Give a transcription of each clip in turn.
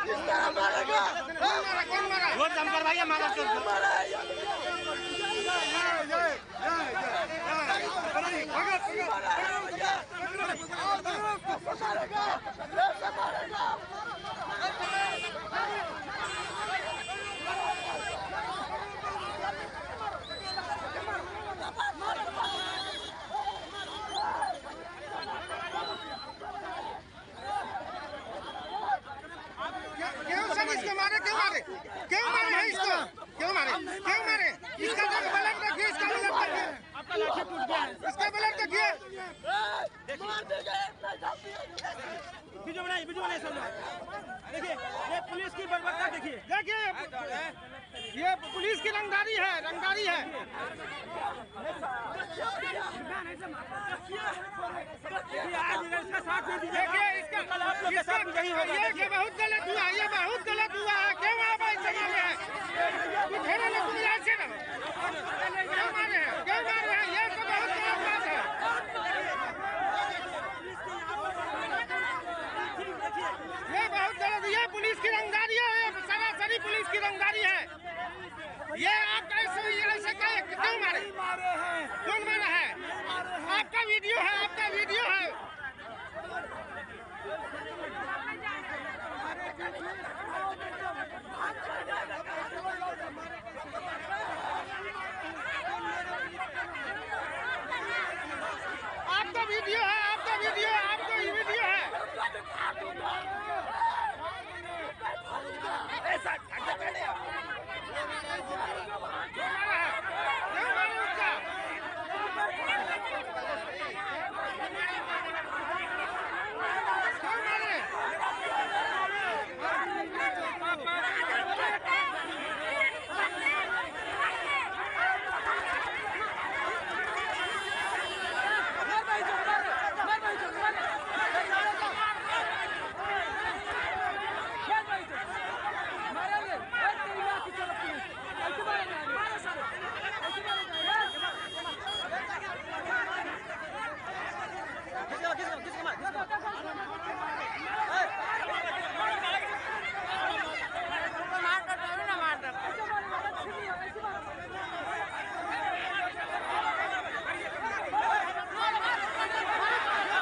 रोज शंकर भाई हमारा इसको मारे क्यों मारे हैं इसको क्यों मारे इसका जो ब्लड देखिए इसका ब्लड देखिए आपका लाठी टूट गया है इसका ब्लड देखिए वीडियो बनाइए सब देखिए ये पुलिस की बर्बरता देखिए ये पुलिस की रंगदारी है इसका साथ दे दीजिए देखिए इसका ये बहुत गलत हुआ है क्यों आप ऐसे मारे हैं कुछ है ना तुम ऐसे ना क्यों मारे हैं ये तो बहुत गलत बात है ये बहुत गलत ये पुलिस की रंगदारी है सरासरी पुलिस की रंगदारी है ये आप कैसे क्यों मारे कौन मारा है आपका वीडियो है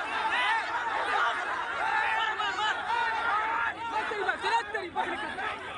तेरी